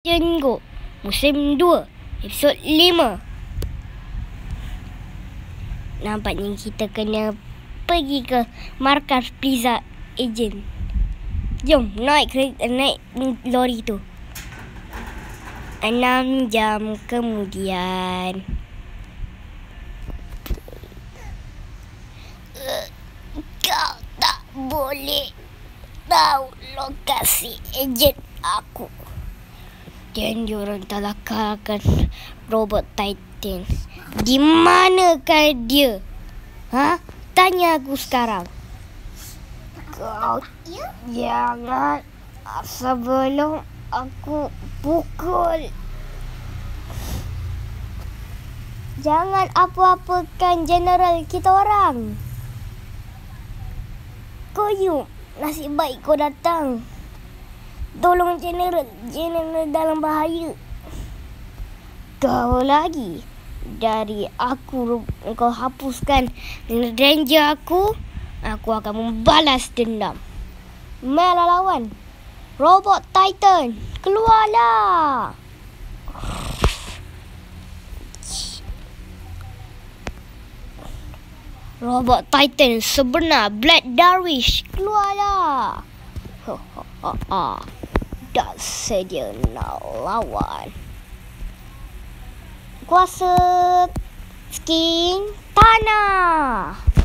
Jenggo Musim 2 Episod 5. Nampaknya kita kena pergi ke markas Pizza Agent. Jom naik lori tu. 6 jam kemudian. Kau tak boleh tahu lokasi ejen aku. Dan diorang telah kalahkan robot Titan. Di manakah dia? Tanya aku sekarang. Kau jangan sebelum aku pukul. Jangan apa-apakan general kita orang. Koyuk, nasib baik kau datang. Tolong general dalam bahaya. Kau lagi. Dari aku kau hapuskan ranger aku akan membalas dendam. Marilah lawan. Robot Titan, keluarlah. Robot Titan sebenar, Black Darwish, keluarlah. Dah sedia nak lawan. Kuasa skin tanah.